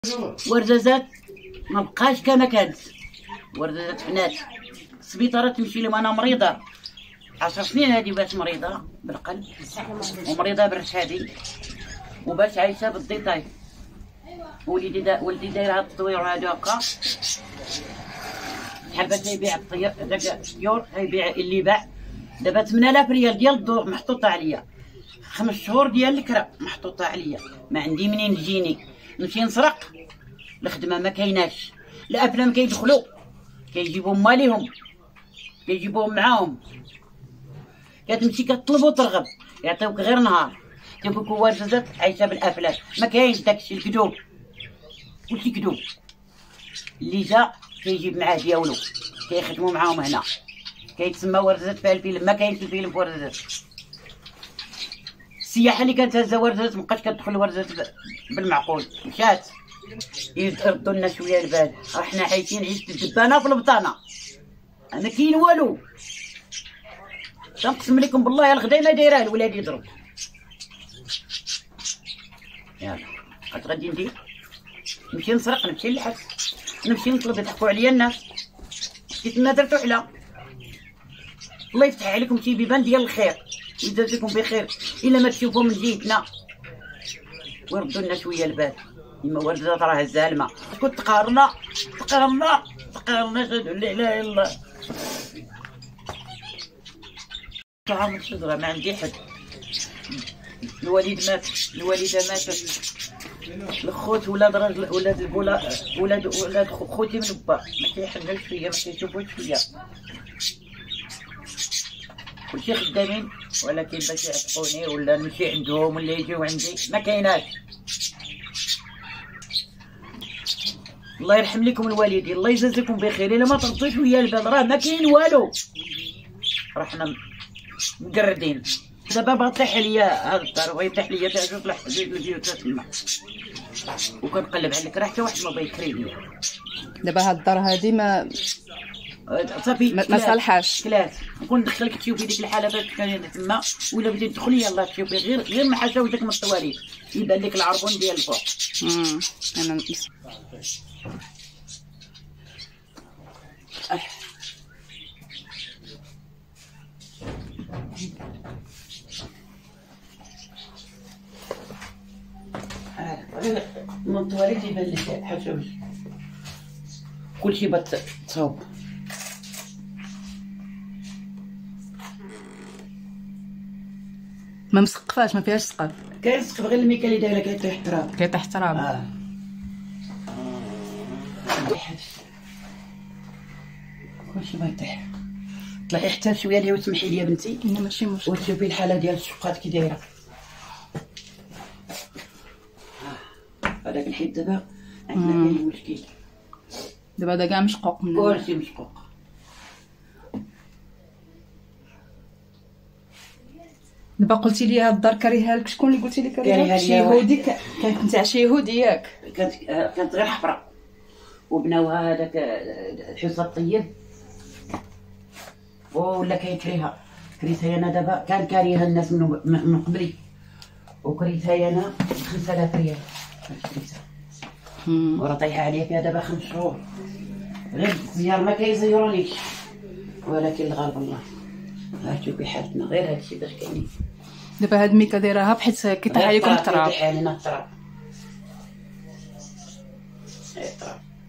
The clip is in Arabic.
ورزازات ما بقاش كما كانت. ورزازات فنات السبيطارات تمشي لهم. انا مريضه 10 سنين هذه باش مريضه بالقلب ومريضه بالرشادي وباش عايشه بالضيطاي. ولدي داير هاد التطوير هادو هكا. حبه تيبيع الطيور تيبيع اللي باع دابا 8000 ريال ديال الدور محطوطه عليا. 5 شهور ديال الكرا محطوطه عليا. ما عندي منين تجيني. نمشي نسرق الخدمه ما كايناش. الافلام كيدخلوا كيجيبوا ماليهم كيجيبوهم معاهم. كتمشي كطلب وترغب يعطيوك غير نهار. تيقولك ورزازات عايشه بالافلام. ما كاينش داكشي الكذوب. كلشي كذوب. اللي جا كيجيب معاه ديالو كيخدموا معاهم هنا. كيتسمى ورزازات في الفيلم. ما كاينش الفيلم في ورزازات. السياحه اللي كانت هازه ورزازات مابقاش كتدخل ورزازات بالمعقول. مشات يردوا لنا شويه البال. حنا عايشين عيشه الدبانه في البطانه. ما كاين والو. تنقسم لكم بالله الغدا ما دايره الولاد يضرب. يلا اش غادي ندير؟ نمشي نسرق نمشي نلحس نمشي نطلب يضحكوا عليا الناس. حيت ما درتو حلا. الله يفتح عليكم شي بيبان ديال الخير ويجازيكم بخير الا ما تشوفوا من جهتنا ويردوا لنا شويه البال. يما ورزازات راه هزها الماء. كنت تقارنا شهدوا لا اله الا الله. طعام الشجره ما عندي حد. الوالد مات الوالده ماتت. الخوت ولاد راجل ولاد البولا ولاد خوتي من با ما كيحنوش فيا ما كيشوفوش فيا. كلشي خدامين ولكن باش يعتقوني ولا نمشي عندهم ولا يجيو عندي ما كايناش. الله يرحم لكم الوالدين الله يجازيكم بخير. الا ما تردوش ويا البال راه ما كاين والو. راه حنا مقردين. دابا بغا طيح ليا هاد الدار بغا يطيح ليا تاع جوج البيوتات الماء وكنقلب على الكرا حتى واحد ما بغا يكري ليا. دابا هاد الدار هادي ما صافي ما صالحاش. كلاس نكون ندخلك تشوفي ديك الحاله فاش كانت تما ولا بديتي تدخلي يلاه تشوفي غير ما حاشاوش من الطواليت يبان لك العربون ديال الفوق. انا من الطواليت يبان لك حاشاوش كلشي تصاوب. ما مسقفاش ما فيهاش سقف. كاين سقف غير الميكا اللي دايره كيطيح التراب. كيطيح التراب. كلشي ما يطيح. طلعي حتى شويه ليا وتسمحي لي بنتي. لا ماشي مشكل. وتشوفي الحاله ديال الشقات كي دايره. هذاك الحيط دابا عندنا كاين مشكل. دابا هذا كاع مشقوق من كلشي مشقوق. دابا قلتي لي هاد الدار كاريها لك. شكون اللي قلتي لي كاريها؟ شي يهودي. كانت نتاع شي يهودي ياك؟ كانت غير حفره وبناوها هذاك حسن الطيب ولا كيكريها. كريتها انا دابا كان كاريها الناس من قبلي وكريتها انا 5000 ريال كريتها. وراه طايحه عليا فيها دابا 5 شهور. غير الزيار ما كيزيرونيش ولكن الغالب الله. ها شوفي حالتنا غير هادشي باش كاينين. دابا هاد ميكا دايراها بحيت كيطيح عليكم التراب. كيطيح علينا التراب. التراب